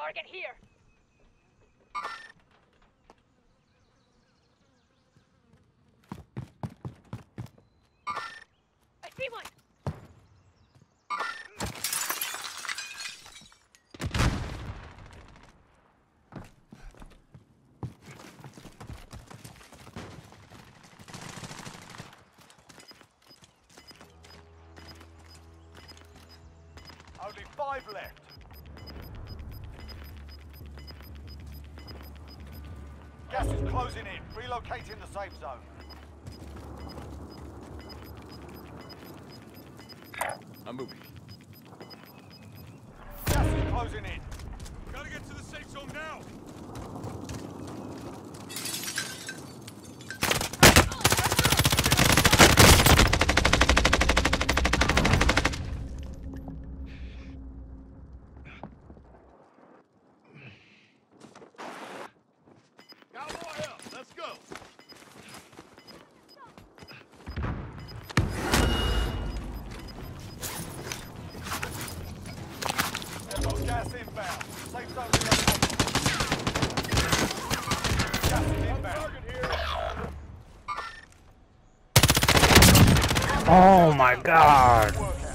Target here. I see one. Only 5 left. Gas is closing in. Relocating the safe zone. I'm moving. Gas is closing in. Gotta get to the safe zone now! Got more help. Let's go. They've got gas inbound. Safe zone relocated. Gas is inbound. Target here. Oh my god. Work out there.